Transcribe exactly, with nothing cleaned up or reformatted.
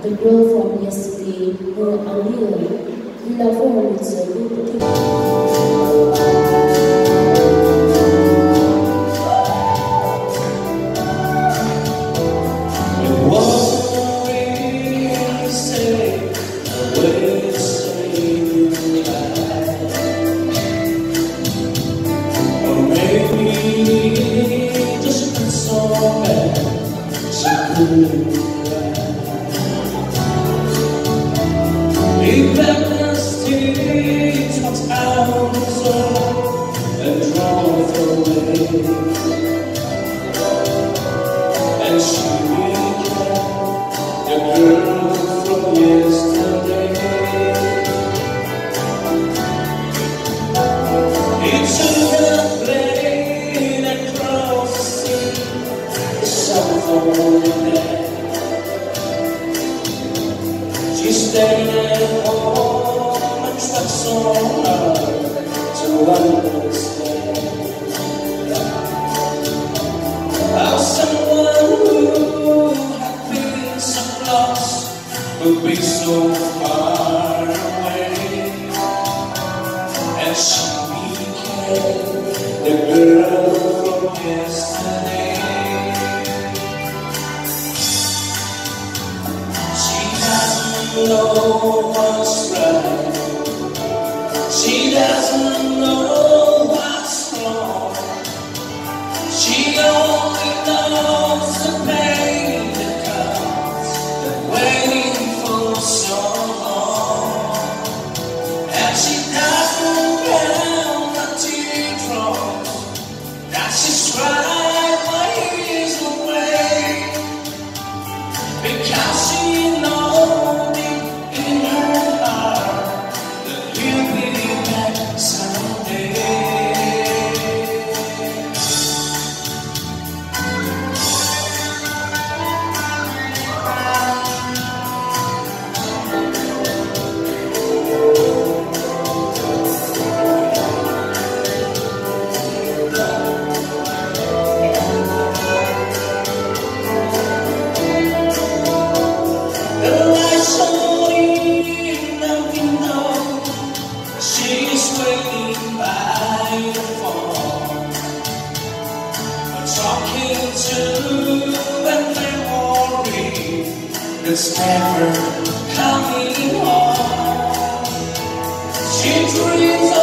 the girl from yesterday, her Alila, we love her with a good It wasn't really a mistake, the way to say goodbye. Or maybe it just got so bad she couldn't cry. Leave back the stage, what's out of soul, and drove away. And she became the girl from yesterday. He took her plane across the sea, the south of the day. She stayed at home and tried so hard to understand how someone who had been so lost would be so far away. And she became the girl from yesterday. She doesn't know what's right. She doesn't know what's wrong. She only knows the pain that comes with waiting for so long. And she doesn't count the teardrops that she's cried while he's away, because she knows deep in her heart that he'll be back someday. She's waiting by the phone, talking to a memory that's never coming home. She dreams